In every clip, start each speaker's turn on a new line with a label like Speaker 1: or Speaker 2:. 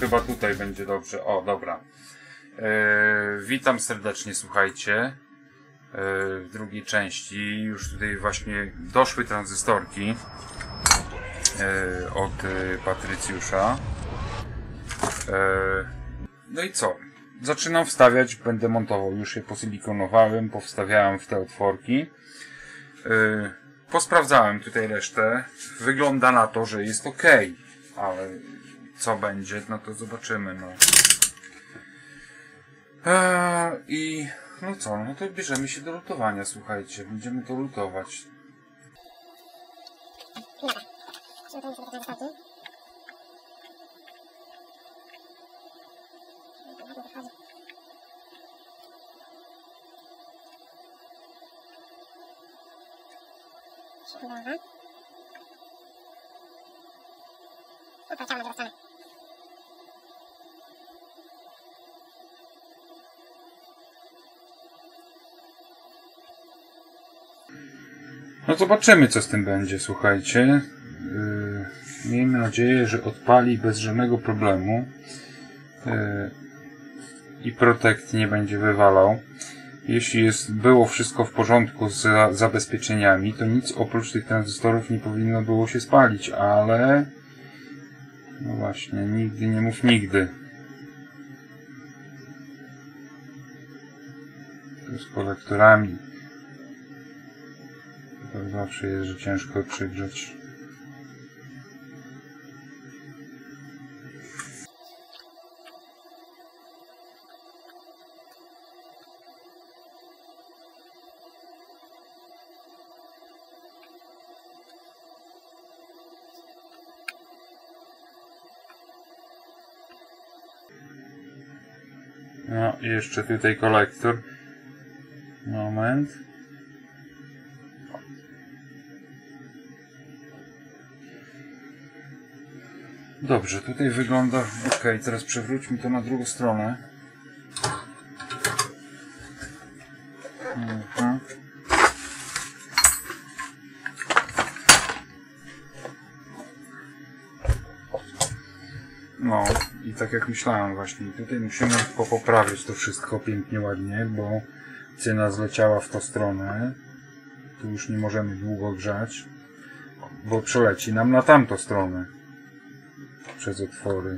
Speaker 1: chyba tutaj będzie dobrze. O, dobra. Witam serdecznie, słuchajcie. W drugiej części już tutaj właśnie doszły tranzystorki od Patrycjusza. No i co? Zaczynam wstawiać, będę montował. Już je posilikonowałem, powstawiałem w te otworki. Posprawdzałem tutaj resztę. Wygląda na to, że jest ok, ale co będzie, no to zobaczymy. No. I no co, no to bierzemy się do lutowania, słuchajcie. Będziemy to lutować. No zobaczymy, co z tym będzie, słuchajcie. Miejmy nadzieję, że odpali bez żadnego problemu i protect nie będzie wywalał. Jeśli było wszystko w porządku z zabezpieczeniami, to nic oprócz tych tranzystorów nie powinno było się spalić, ale no właśnie, nigdy nie mów nigdy. To z kolektorami to zawsze jest, że ciężko przygrzać. No i jeszcze tutaj kolektor. Moment. Dobrze, tutaj wygląda ok. Teraz przewróćmy to na drugą stronę. No i tak jak myślałem właśnie, tutaj musimy poprawić to wszystko pięknie, ładnie, bo cyna zleciała w tą stronę. Tu już nie możemy długo grzać, bo przeleci nam na tamtą stronę przez otwory.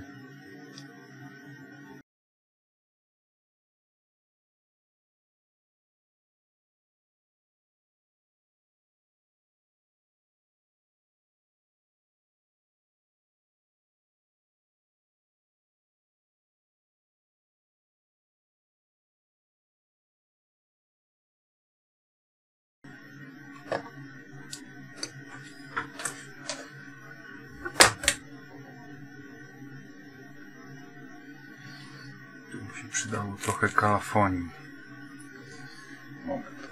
Speaker 1: Tu mi się przydało trochę kalafonii. Moment.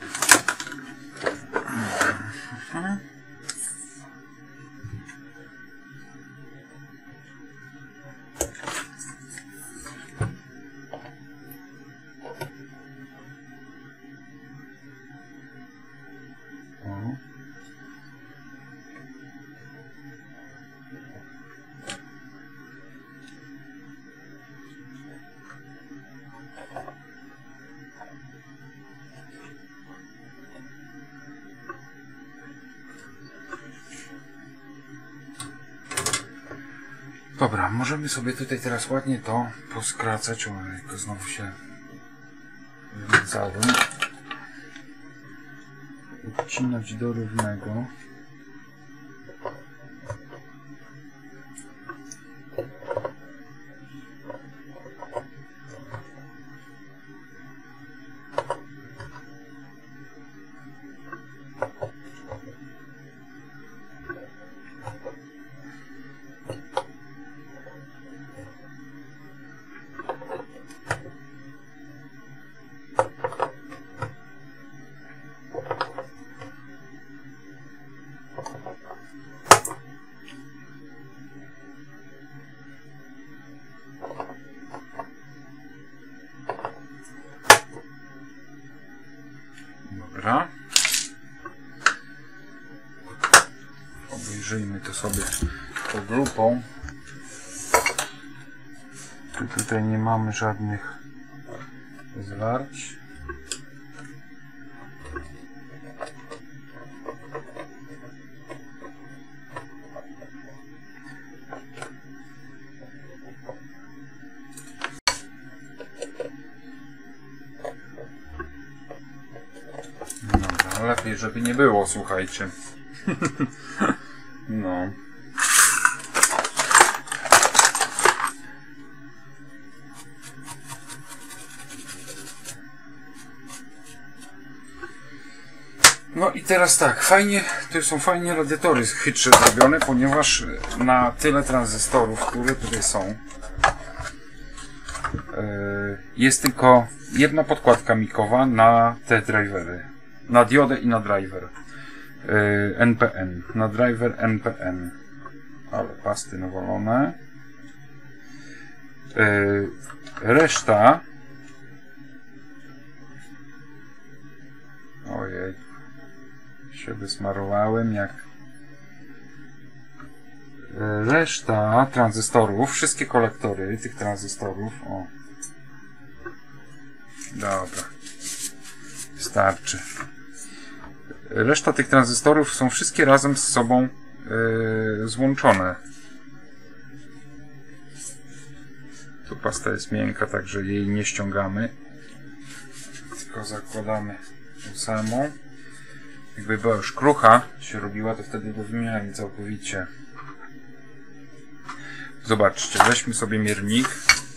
Speaker 1: Dobra, możemy sobie tutaj teraz ładnie to poskracać. O, jak znowu się wymazałem. Odcinać do równego. Dobra. Obejrzyjmy to sobie pod lupą. Tutaj nie mamy żadnych zwarć. Dobra, lepiej żeby nie było, słuchajcie. No. No i teraz tak, fajnie, to są fajnie radiatory chytrze zrobione, ponieważ na tyle tranzystorów, które tutaj są, jest tylko jedna podkładka mikowa na te drivery, na diodę i na driver NPN, na driver NPN, ale pasty nawalone. Reszta, ojej, się wysmarowałem jak reszta tranzystorów, wszystkie kolektory tych tranzystorów, o, dobra, starczy. Reszta tych tranzystorów są wszystkie razem z sobą złączone. Tu pasta jest miękka, także jej nie ściągamy, tylko zakładamy tą samą. Jakby była już krucha się robiła, to wtedy go wymieniamy całkowicie. Zobaczcie, weźmy sobie miernik,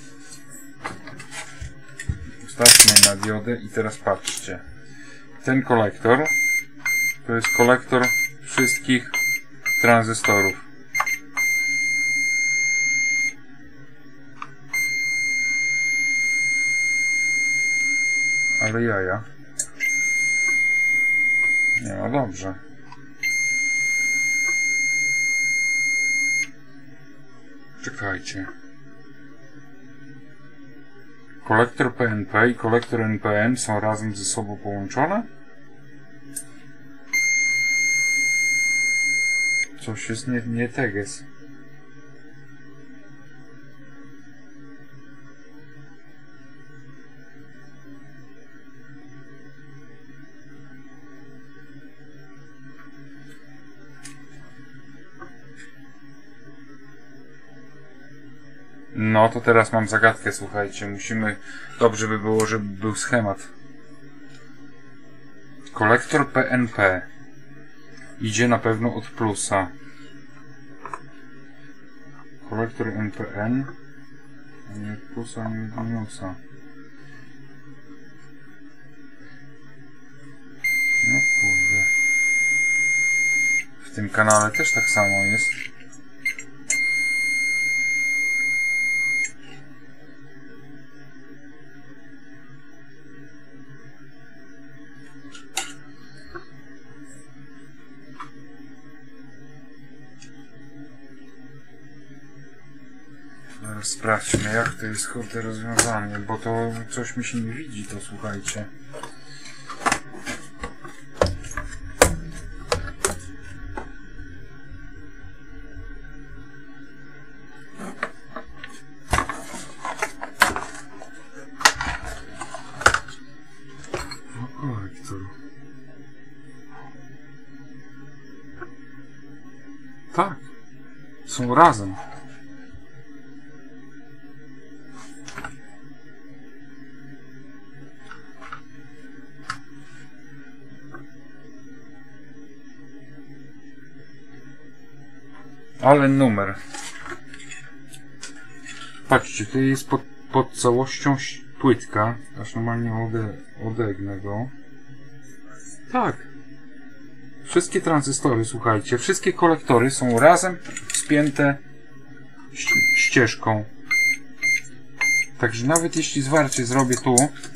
Speaker 1: ustawmy na diodę i teraz patrzcie. Ten kolektor to jest kolektor wszystkich tranzystorów. Ale jaja. Nie, no dobrze. Czekajcie. Kolektor PNP i kolektor NPN są razem ze sobą połączone? Coś jest nie teges. No to teraz mam zagadkę, słuchajcie. Musimy... Dobrze by było, żeby był schemat. Kolektor PNP idzie na pewno od plusa. Kolektor NPN nie od plusa, ani od minusa. No kurde. W tym kanale też tak samo jest. Sprawdźmy, jak to jest kurde rozwiązanie, bo to coś mi się nie widzi, to słuchajcie. No kolektor. Tak, są razem. Ale numer. Patrzcie, to jest pod całością płytka. Aż normalnie odegnę go. Tak. Wszystkie tranzystory, słuchajcie, wszystkie kolektory są razem spięte ścieżką. Także nawet jeśli zwarcie zrobię tu,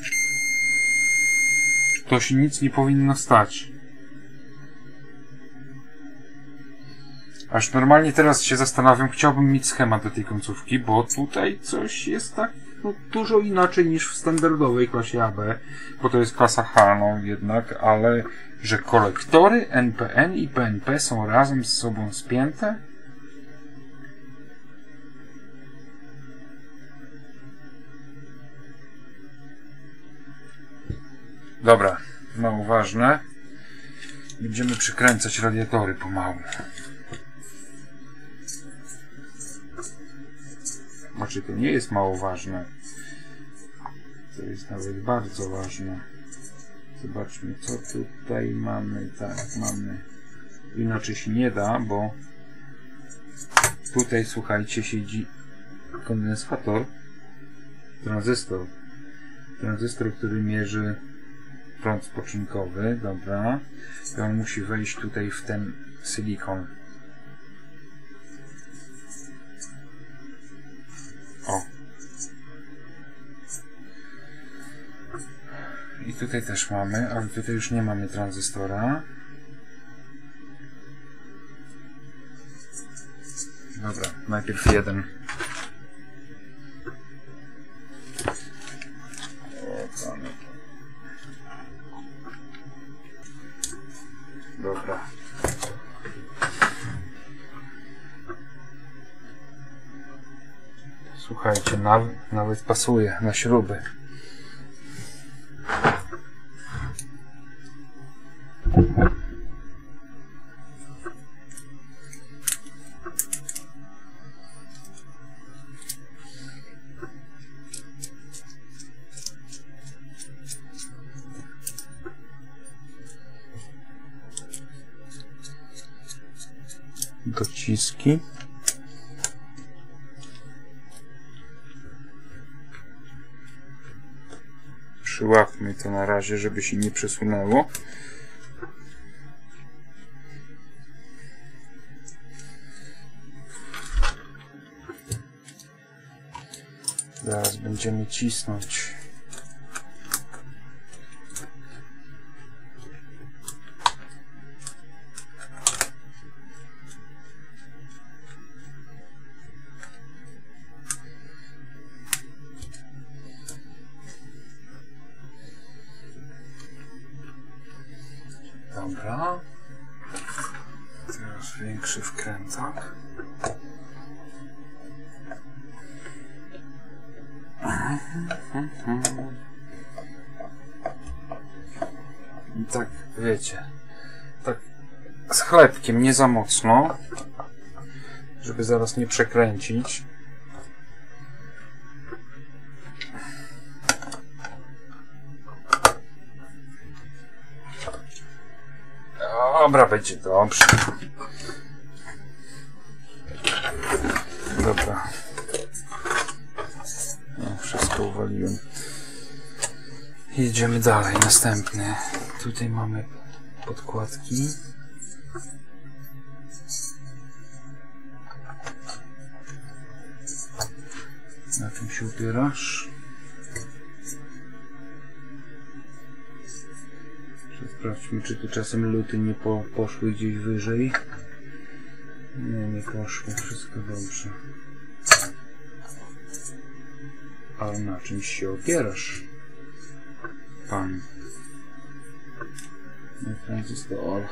Speaker 1: to się nic nie powinno stać. Aż normalnie teraz się zastanawiam, chciałbym mieć schemat do tej końcówki, bo tutaj coś jest tak no, dużo inaczej niż w standardowej klasie AB, bo to jest klasa H, no jednak, ale że kolektory NPN i PNP są razem z sobą spięte? Dobra, mało ważne. Będziemy przykręcać radiatory pomału. Znaczy, to nie jest mało ważne. To jest nawet bardzo ważne. Zobaczmy, co tutaj mamy. Tak, mamy. Inaczej się nie da, bo tutaj, słuchajcie, siedzi kondensator, tranzystor. Tranzystor, który mierzy prąd spoczynkowy. Dobra. I on musi wejść tutaj w ten silikon. O. I tutaj też mamy, ale tutaj już nie mamy tranzystora. Dobra, najpierw jeden. Dobra. Słuchajcie, nawet pasuje na śruby. Dociski. Przyłapmy to na razie, żeby się nie przesunęło. Zaraz będziemy cisnąć. Dobra. Teraz większy wkrętak. I tak, wiecie, tak z chlebkiem, nie za mocno, żeby zaraz nie przekręcić. Dobra, będzie dobrze. Dobra. No, wszystko uwaliłem. Jedziemy dalej. Następny. Tutaj mamy podkładki. Na czym się upierasz? Sprawdźmy, czy tu czasem luty nie poszły gdzieś wyżej. Nie poszły. Wszystko dobrze. Ale na czymś się opierasz, pan? Na tranzystor.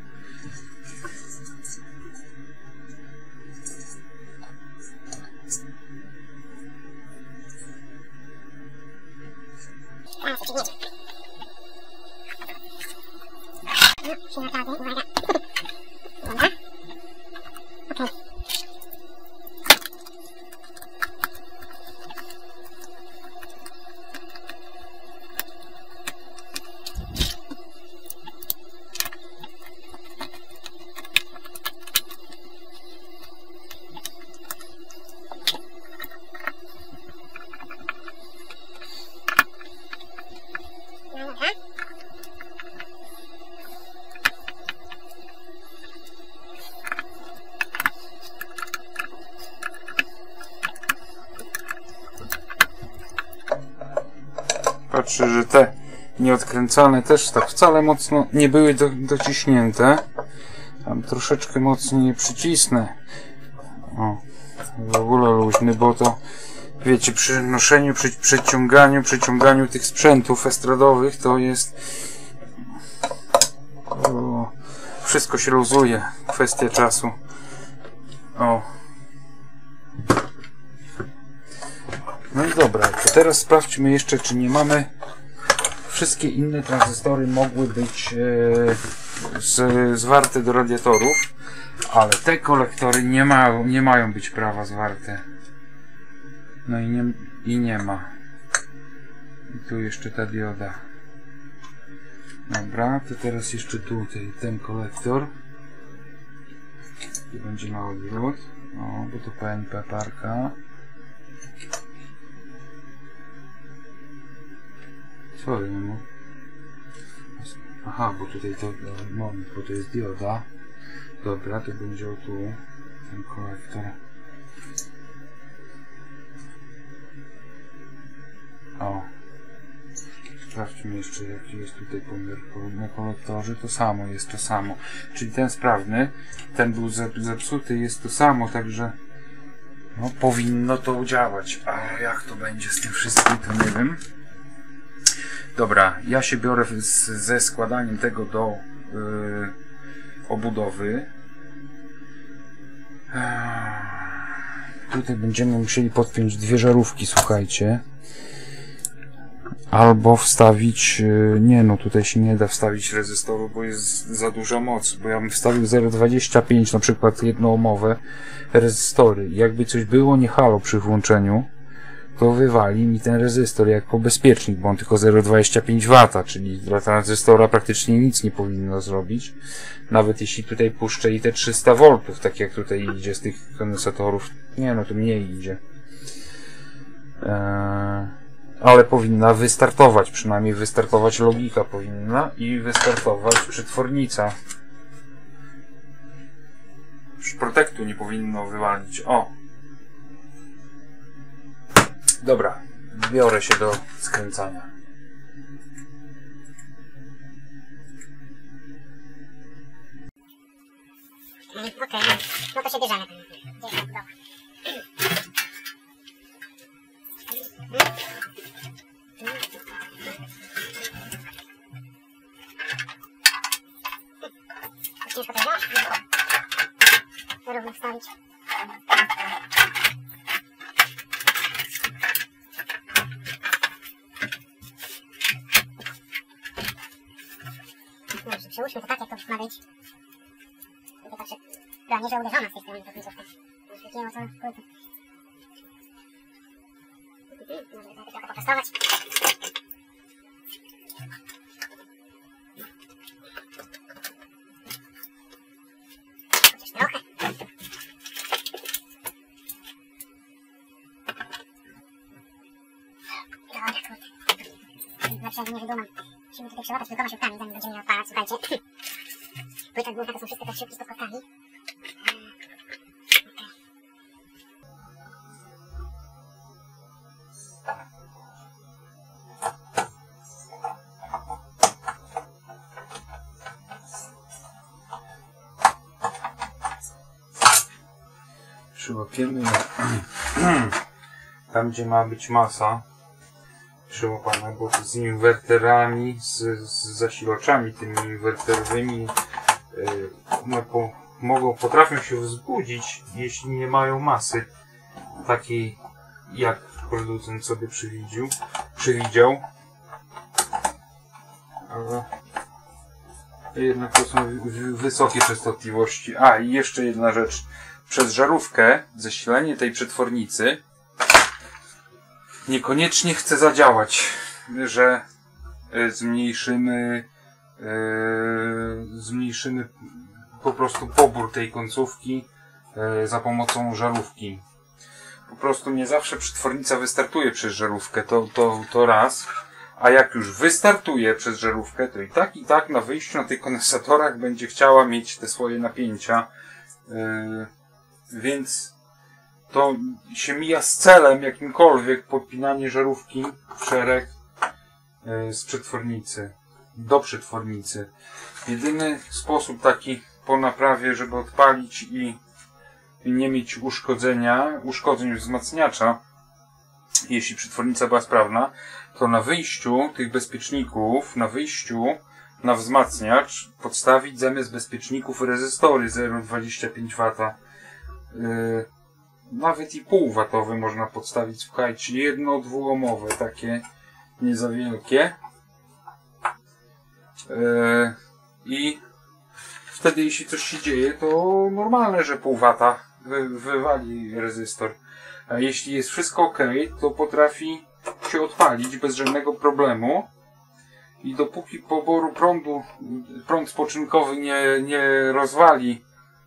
Speaker 1: Patrzę, że te nieodkręcane też tak wcale mocno nie były dociśnięte. Tam troszeczkę mocniej przycisnę. O, w ogóle luźny, bo to wiecie, przy noszeniu, przy przeciąganiu tych sprzętów estradowych to jest... O, wszystko się luzuje. Kwestia czasu. O. No i dobra, to teraz sprawdźmy jeszcze, czy nie mamy w wszystkie inne tranzystory mogły być zwarte do radiatorów, ale te kolektory nie mają być prawa zwarte. No i nie ma. I tu jeszcze ta dioda. Dobra, to teraz jeszcze tutaj ten kolektor. Tu będzie na odwrót. O, bo to PNP parka. Co nie ma? Aha, bo tutaj to moment, bo to jest dioda. Dobra, to będzie o tu ten kolektor. O. Sprawdźmy jeszcze, jaki jest tutaj pomiar na kolektorze. To samo jest to samo. Czyli ten sprawny, ten był zepsuty, jest to samo, także no, powinno to działać. A jak to będzie z tym wszystkim, to nie wiem. Dobra, ja się biorę ze składaniem tego do obudowy. Tutaj będziemy musieli podpiąć dwie żarówki, słuchajcie. Albo wstawić... Nie no, tutaj się nie da wstawić rezystoru, bo jest za duża moc. Bo ja bym wstawił 0,25, na przykład jednoomowe rezystory. Jakby coś było nie halo przy włączeniu, to wywali mi ten rezystor jako bezpiecznik, bo on tylko 0,25 W, czyli dla tranzystora praktycznie nic nie powinno zrobić. Nawet jeśli tutaj puszczę i te 300 V, tak jak tutaj idzie z tych kondensatorów. Nie no, to mniej idzie. Ale powinna wystartować, przynajmniej wystartować logika powinna i wystartować przetwornica. Protektu nie powinno wywalić. O! Dobra, biorę się do skręcania.
Speaker 2: Okej, no to się bierzemy. Ciężko to wziąć. Równo wstawić. Dobrze, przełóżmy to tak, jak to ma być. Tutaj patrzę, była nie, że uderzona z tej strony, to końcówka. Świeciło co? Kurde. Może tutaj trochę poprostować. Chociaż trochę. Dobra, kurde. Lepsze nie wydumam. Musimy tutaj przełatać kilkoma śrubkami, zanim będziemy je odpalać, słuchajcie. Płyta główna to są wszystkie te śrubki z podkładkami.
Speaker 1: Przyłapiemy tam, gdzie ma być masa przyłapana, bo z inwerterami, z zasilaczami tymi inwerterowymi potrafią się wzbudzić, jeśli nie mają masy takiej, jak producent sobie przewidział. Ale jednak to są wysokie częstotliwości. A, i jeszcze jedna rzecz. Przez żarówkę zasilanie tej przetwornicy niekoniecznie chce zadziałać, że zmniejszymy po prostu pobór tej końcówki za pomocą żarówki. Po prostu nie zawsze przetwornica wystartuje przez żarówkę, to raz, a jak już wystartuje przez żarówkę, to i tak na wyjściu na tych kondensatorach będzie chciała mieć te swoje napięcia, więc to się mija z celem jakimkolwiek podpinanie żarówki w szereg z przetwornicy do przetwornicy. Jedyny sposób taki po naprawie, żeby odpalić i nie mieć uszkodzeń wzmacniacza, jeśli przetwornica była sprawna, to na wyjściu tych bezpieczników, na wzmacniacz podstawić zamiast bezpieczników rezystory 0,25 W. Nawet i półwatowy można podstawić, słuchajcie, jedno-dwuomowe, takie nie za wielkie. I wtedy jeśli coś się dzieje, to normalne, że pół wata wywali rezystor. A jeśli jest wszystko ok, to potrafi się odpalić bez żadnego problemu. I dopóki poboru prądu, prąd spoczynkowy nie rozwali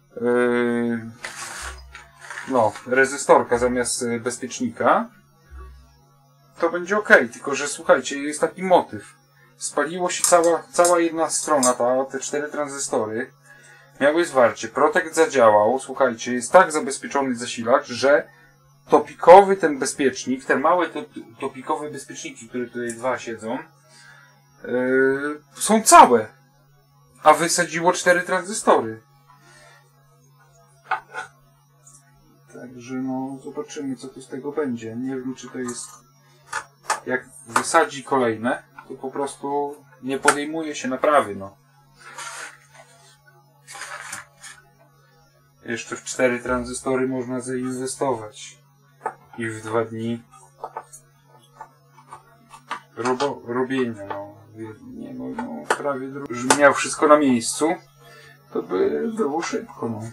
Speaker 1: rezystorka zamiast bezpiecznika, to będzie ok. Tylko że słuchajcie, jest taki motyw. Spaliło się cała jedna strona, te 4 tranzystory. Miały zwarcie. Protect zadziałał. Słuchajcie, jest tak zabezpieczony zasilacz, że topikowy ten bezpiecznik, te małe topikowe bezpieczniki, które tutaj 2 siedzą, są całe. A wysadziło 4 tranzystory. Także no, zobaczymy, co tu z tego będzie. Nie wiem, czy to jest... Jak wysadzi kolejne, to po prostu nie podejmuje się naprawy, no. Jeszcze w 4 tranzystory można zainwestować. I w 2 dni robienia, no. Nie, no prawie, że miał wszystko na miejscu, to by było szybko, no.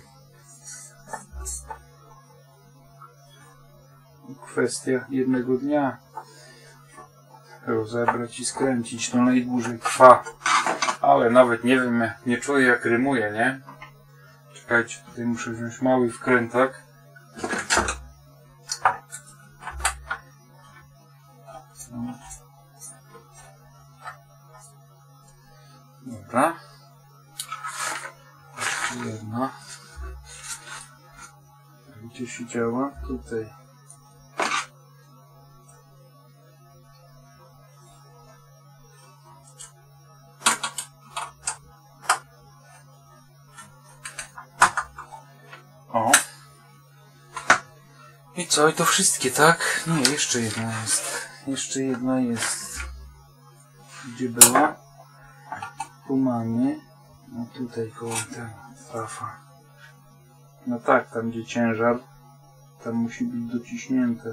Speaker 1: Kwestia jednego dnia. Rozebrać i skręcić, to najdłużej trwa. Ale nawet nie wiem, nie czuję jak rymuje, nie? Czekajcie, tutaj muszę wziąć mały wkrętak. No. Dobra. Jeszcze jedna. Gdzie się działa? Tutaj. O. I co? I to wszystkie, tak? Nie, jeszcze jedna jest. Jeszcze jedna jest. Gdzie była? Tu mamy. No tutaj koło tego trafa. No tak, tam gdzie ciężar, tam musi być dociśnięte.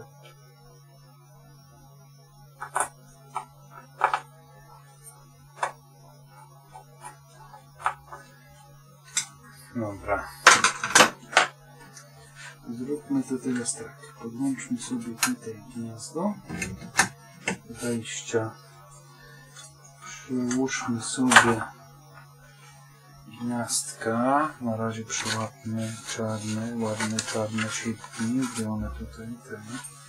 Speaker 1: Dobra. Zróbmy to teraz tak. Podłączmy sobie tutaj gniazdo wejścia. Przyłóżmy sobie gniazdka. Na razie przyłapmy czarne, ładne czarne śrubki. Gdzie one tutaj? Te.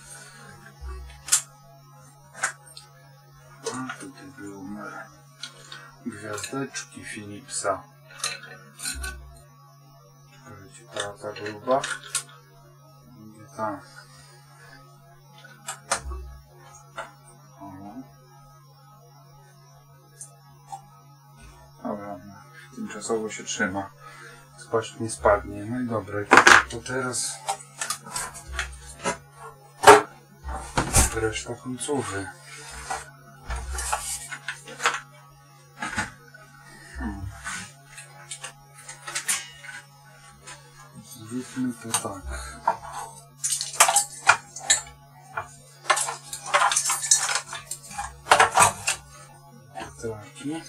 Speaker 1: A tutaj były gwiazdeczki Philipsa. Czekajcie, ta gruba. Tak. Dobra, tymczasowo się trzyma. Spaść nie spadnie. No i dobra, to teraz reszta końcówy. Zróbmy to tak. Taki.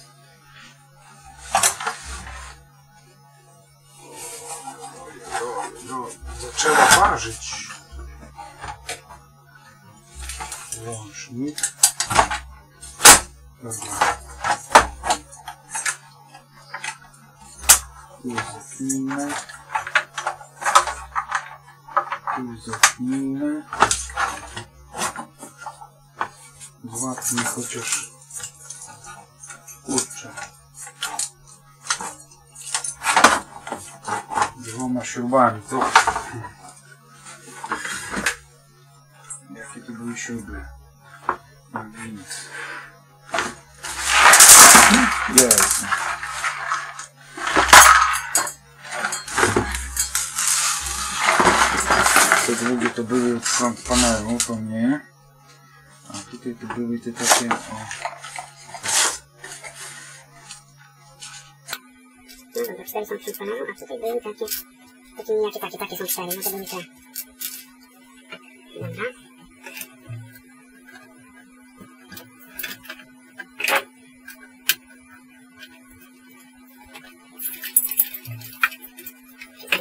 Speaker 1: Zaczęła ważyć. Łącznik. Dobra. Tu zapnijmy. Tu zapnijmy. Złapmy chociaż. Kurczę. 2 śrubami, to... Jakie to były śruby? Na gwint. Jest. Te długie to były od front panelu, to nie. A tutaj to były te takie... O.
Speaker 2: No dobra, 4 są przy panelu, a tutaj były takie nijakie, takie są 4, no to były te. Dobra.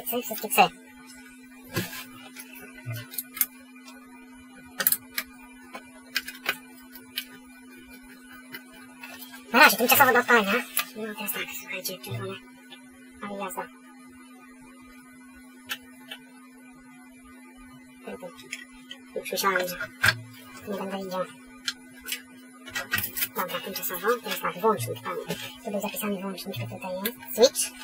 Speaker 2: wszystkie psy. Na razie, tymczasowo do odpalenia. No teraz tak, słuchajcie, czerwone. Ale jazda. Już myślałem, że nie będę widział. Dobra, tymczasowo. Teraz tak, włącznik, panie. Tu był zapisany włącznik, to tutaj jest. Switch.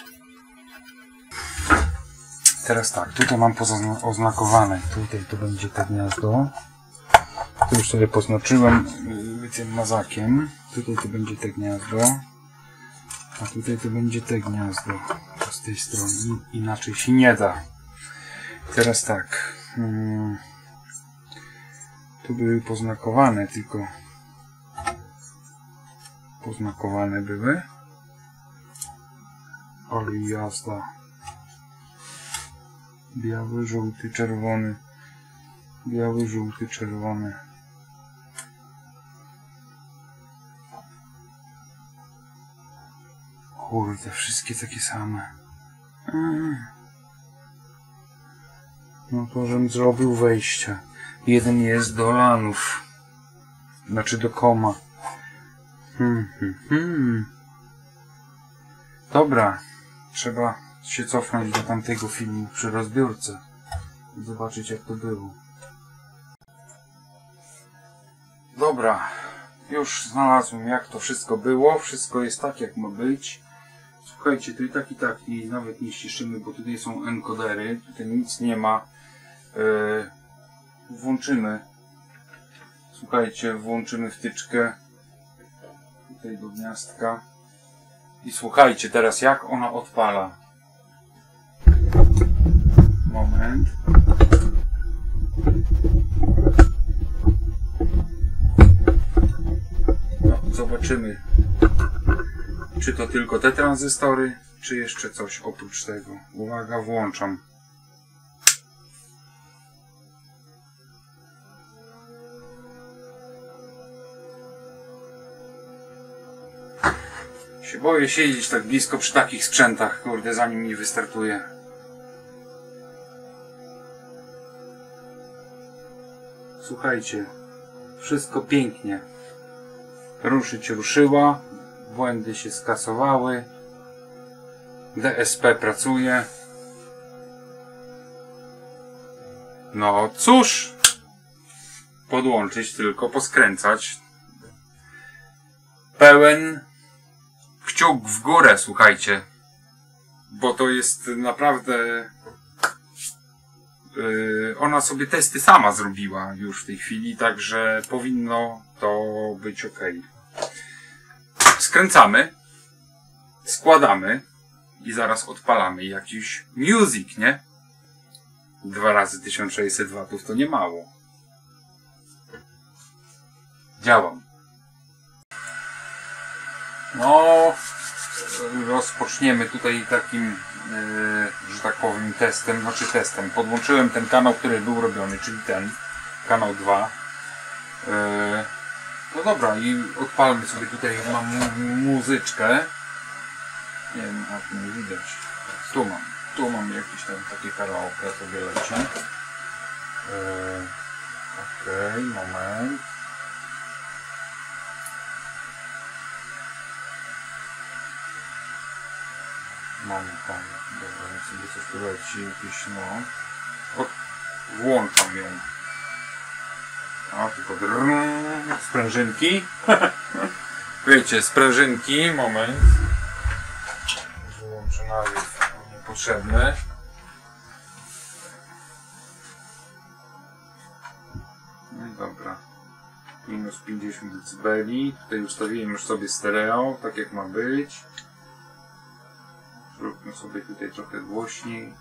Speaker 1: Teraz tak, tutaj mam oznakowane. Tutaj to będzie to gniazdo. Tu już sobie poznaczyłem tym mazakiem. Tutaj to będzie te gniazdo. A tutaj to będzie te gniazdo. Z tej strony. Inaczej się nie da. Teraz tak. Tu były poznakowane, tylko poznakowane były. Ale jazda. Biały, żółty, czerwony. Biały, żółty, czerwony. Kurde, wszystkie takie same. No to żebym zrobił wejścia. Jeden jest do lanów. Znaczy do koma. Dobra. Trzeba się cofnąć do tamtego filmu przy rozbiórce. I zobaczyć jak to było. Dobra. Już znalazłem jak to wszystko było. Wszystko jest tak jak ma być. Słuchajcie, to i tak i nawet nie ściszymy, bo tutaj są encodery. Tutaj nic nie ma. Włączymy. Słuchajcie, włączymy wtyczkę. Tutaj do gniazdka. I słuchajcie teraz jak ona odpala. Moment. No, zobaczymy. Czy to tylko te tranzystory, czy jeszcze coś oprócz tego. Uwaga, włączam. Się boję siedzieć tak blisko przy takich sprzętach, kurde, zanim mi wystartuje. Słuchajcie, wszystko pięknie. Ruszyć ruszyła, błędy się skasowały, DSP pracuje. No cóż, podłączyć tylko, poskręcać. Pełen kciuk w górę, słuchajcie, bo to jest naprawdę... ona sobie testy sama zrobiła już w tej chwili, także powinno to być ok. Skręcamy, składamy i zaraz odpalamy jakiś music, nie? 2 razy 1600 watów to nie mało. Działam. No, rozpoczniemy tutaj takim, że tak powiem, testem, znaczy testem. Podłączyłem ten kanał, który był robiony, czyli ten, kanał 2. No dobra, i odpalmy sobie tutaj, mam muzyczkę. Nie wiem, jak to nie widać. Tu mam jakieś tam takie karaoke, sobie leci. Okej, moment. Mamy tam, dobra, sobie coś tu leci, jakieś, no. Włączam ją. A, tylko sprężynki. Wiecie, sprężynki, moment. Wyłączę nawiew, niepotrzebny. No i dobra. Minus 50 dB. Tutaj ustawiłem już sobie stereo, tak jak ma być. Zróbmy sobie tutaj trochę głośniej.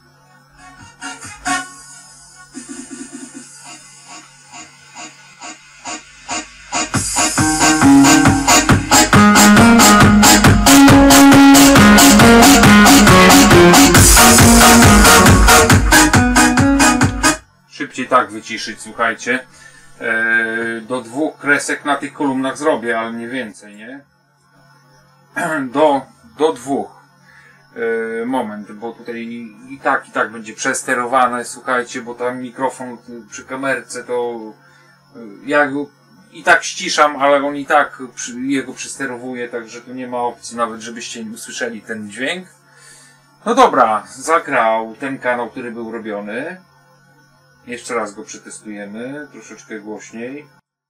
Speaker 1: Szybciej tak wyciszyć, słuchajcie. Do 2 kresek na tych kolumnach zrobię, ale nie więcej, nie? Do 2. moment, bo tutaj i tak będzie przesterowane, słuchajcie, bo tam mikrofon przy kamerce to ja go i tak ściszam, ale on i tak jego przysterowuje, także tu nie ma opcji nawet, żebyście usłyszeli ten dźwięk. No dobra, zagrał ten kanał, który był robiony. Jeszcze raz go przetestujemy, troszeczkę głośniej.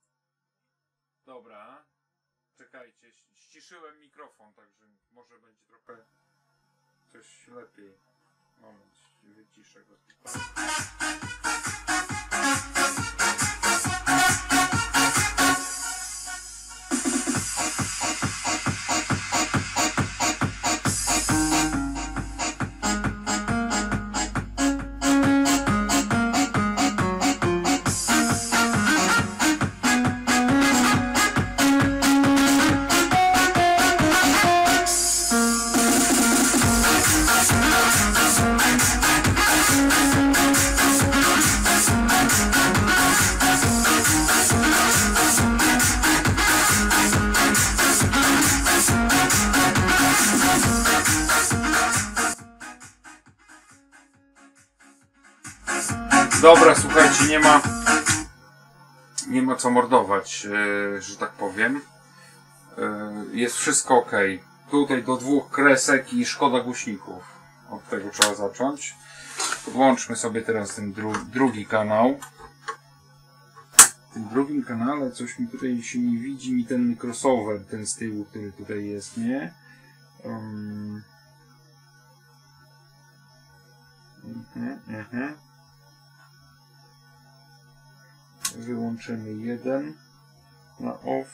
Speaker 1: Dobra, czekajcie, ściszyłem mikrofon, także może będzie trochę coś lepiej. Moment, wyciszę go tutaj. Dobra, słuchajcie, nie ma co mordować, że tak powiem. Jest wszystko ok. Tutaj do 2 kresek i szkoda głośników. Od tego trzeba zacząć. Podłączmy sobie teraz ten drugi kanał. W tym drugim kanale coś mi tutaj się nie widzi, mi ten crossover, ten z tyłu, który tutaj jest, nie? Wyłączymy jeden na off.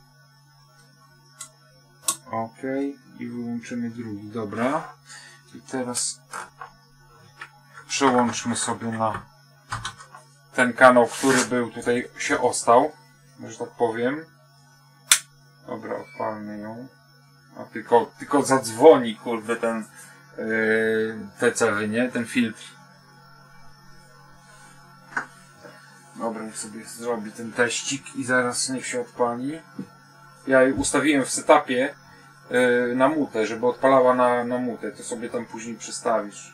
Speaker 1: OK. I wyłączymy drugi. Dobra. I teraz przełączmy sobie na ten kanał, który był tutaj się ostał, że tak powiem. Dobra, odpalmy ją. A tylko zadzwoni, kurde, ten te cechy, nie? Ten filtr. Dobra, niech sobie zrobi ten teścik i zaraz niech się odpali. Ja jej ustawiłem w setupie na mutę, żeby odpalała na mutę. To sobie tam później przestawisz.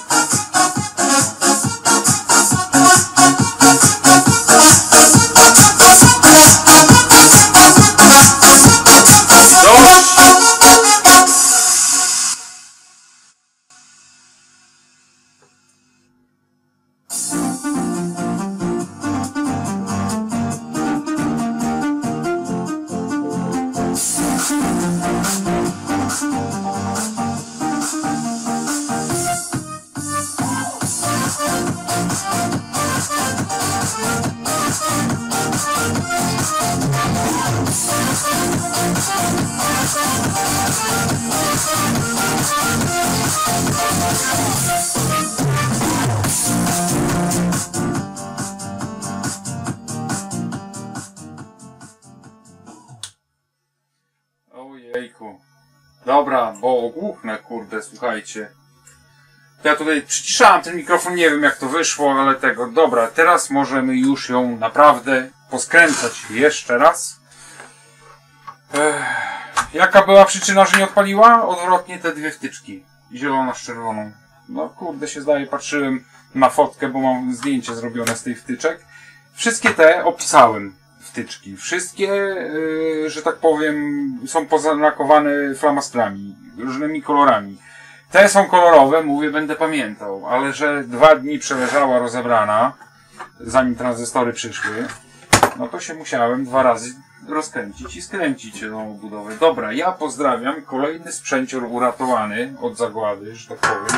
Speaker 1: Ojejku. Dobra, bo ogłuchnę, kurde, słuchajcie. Ja tutaj przyciszałem ten mikrofon, nie wiem jak to wyszło, ale tego. Dobra, teraz możemy już ją naprawdę poskręcać jeszcze raz. Jaka była przyczyna, że nie odpaliła? Odwrotnie te 2 wtyczki. Zielona z czerwoną. No kurde, się zdaje, patrzyłem na fotkę, bo mam zdjęcie zrobione z tych wtyczek. Wszystkie te opisałem. Wtyczki. Wszystkie, że tak powiem, są poznakowane flamastrami, różnymi kolorami. Te są kolorowe, mówię, będę pamiętał, ale że 2 dni przeleżała rozebrana, zanim tranzystory przyszły, no to się musiałem 2 razy rozkręcić i skręcić tą budowę. Dobra, ja pozdrawiam, kolejny sprzęcior uratowany od zagłady, że tak powiem.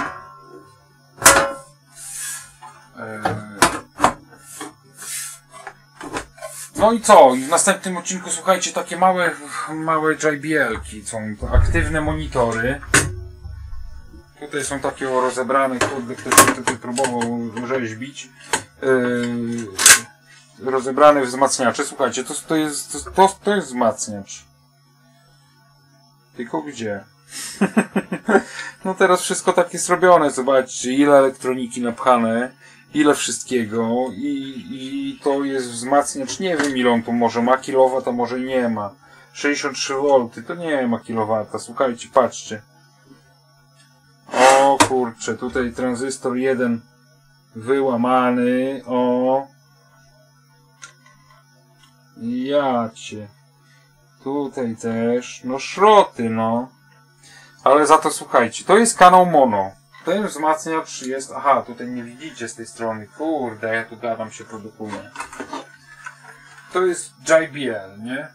Speaker 1: No i co? I w następnym odcinku, słuchajcie, takie małe JBL-ki, są to aktywne monitory. Tutaj są takie rozebrane, kurde, ktoś tutaj próbował rzeźbić. Rozebrane wzmacniacze. Słuchajcie, to jest wzmacniacz. Tylko gdzie? No teraz wszystko takie zrobione. Zobaczcie, ile elektroniki napchane. Ile wszystkiego i to jest wzmacniacz, nie wiem ile on tu może ma, kilowata może nie ma. 63 V to nie ma kilowata, słuchajcie, patrzcie. O kurczę, tutaj tranzystor 1 wyłamany. O. Jacie. Tutaj też. No szroty, no. Ale za to słuchajcie, to jest kanał mono. Ten wzmacniacz jest... Aha, tutaj nie widzicie z tej strony. Kurde, ja tu gadam, się produkuję. To jest JBL, nie?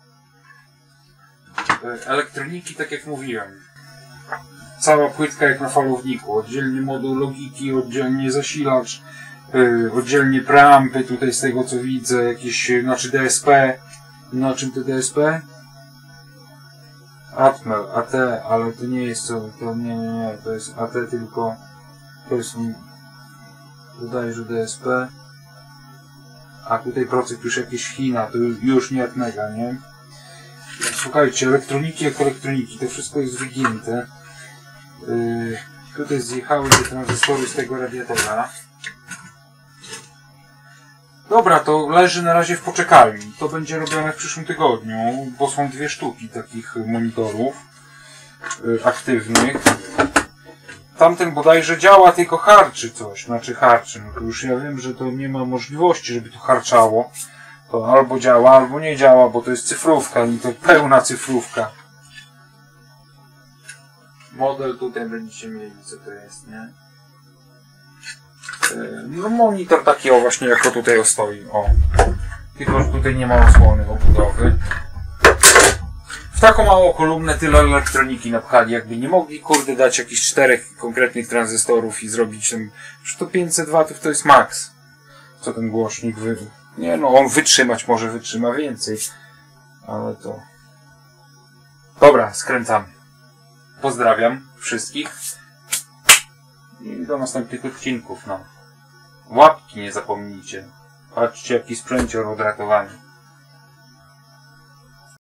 Speaker 1: Elektroniki, tak jak mówiłem. Cała płytka jak na falowniku. Oddzielnie moduł logiki, oddzielnie zasilacz, oddzielnie preampy, tutaj z tego co widzę, jakieś, znaczy DSP. Na czym to DSP? Atmel, AT, ale to nie jest to nie, to jest AT tylko, to jest, dodaję, że DSP, a tutaj procent już jakieś China, to już nie Atmega, nie? Słuchajcie, elektroniki jak elektroniki, to wszystko jest wygięte. Tutaj zjechały te tranzystory z tego radiatora. Dobra, to leży na razie w poczekalni. To będzie robione w przyszłym tygodniu, bo są 2 sztuki takich monitorów aktywnych. Tamten bodajże działa, tylko harczy coś. Znaczy harczy. No to już ja wiem, że to nie ma możliwości, żeby to harczało. To albo działa, albo nie działa, bo to jest cyfrówka i to pełna cyfrówka. Model tutaj będziecie mieli, co to jest, nie? No monitor taki o właśnie jak to tutaj stoi, o. Tylko, że tutaj nie ma osłony obudowy. W taką małą kolumnę tyle elektroniki napchali, jakby nie mogli, kurde, dać jakichś 4 konkretnych tranzystorów i zrobić ten... Przecież to 500 watów to jest maks. Co ten głośnik Nie no, on wytrzymać może wytrzyma więcej. Ale to... Dobra, skręcamy. Pozdrawiam wszystkich. I do następnych odcinków, no. Łapki nie zapomnijcie. Patrzcie, jaki sprzęcior od ratowania.